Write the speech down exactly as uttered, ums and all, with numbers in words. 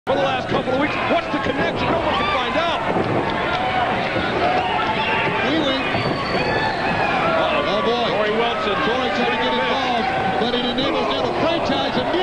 for the last couple of weeks. What's the connection? No one can find out. Kwee Wee. Oh, boy. Torrie Wilson. Torrie trying to get involved, but it enables now the franchise immediately.